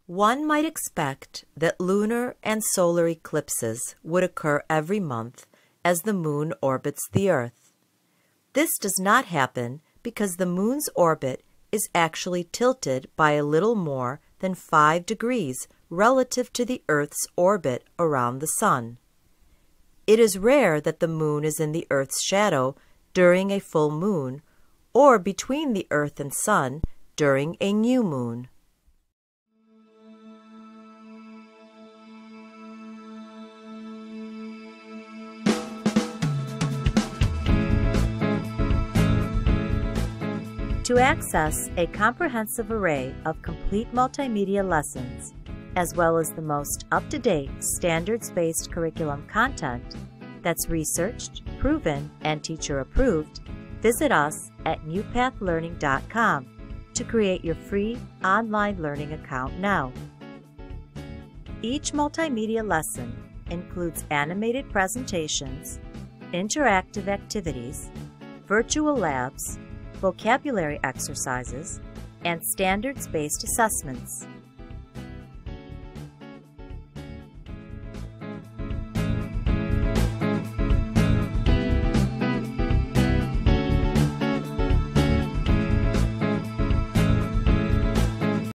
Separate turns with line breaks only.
One might expect that lunar and solar eclipses would occur every month as the moon orbits the Earth. This does not happen because the moon's orbit is actually tilted by a little more than 5 degrees relative to the Earth's orbit around the Sun. It is rare that the moon is in the Earth's shadow during a full moon or between the Earth and Sun during a new moon. To access a comprehensive array of complete multimedia lessons, as well as the most up-to-date standards-based curriculum content that's researched, proven, and teacher-approved, visit us at newpathlearning.com to create your free online learning account now. Each multimedia lesson includes animated presentations, interactive activities, virtual labs, vocabulary exercises, and standards-based assessments.